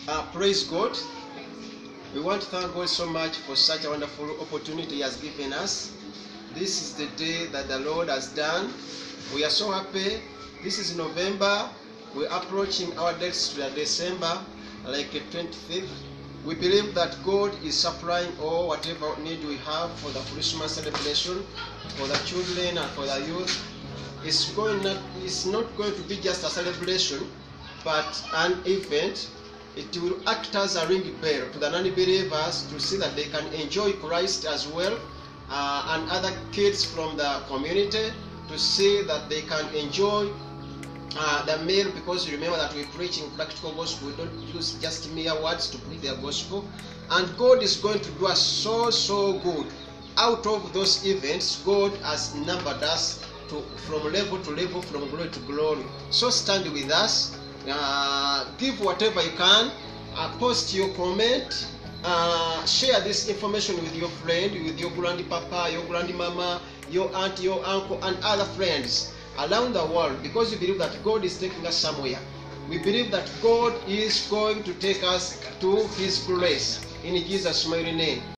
Praise God. We want to thank God so much for such a wonderful opportunity He has given us. This is the day that the Lord has done. We are so happy. This is November. We're approaching our dates to December, like 25th. We believe that God is supplying all whatever need we have for the Christmas celebration, for the children and for the youth. It's not going to be just a celebration, but an event. It will act as a ring bell to the non-believers to see that they can enjoy Christ as well, and other kids from the community to see that they can enjoy the meal, because remember that we're preaching practical gospel. We don't use just mere words to preach the gospel. And God is going to do us so good. Out of those events, God has numbered us from level to level, from glory to glory. So stand with us. Give whatever you can, post your comment, share this information with your friend, with your grandpapa, your grandmama, your aunt, your uncle, and other friends around the world, because we believe that God is taking us somewhere. We believe that God is going to take us to His place. In Jesus' mighty name.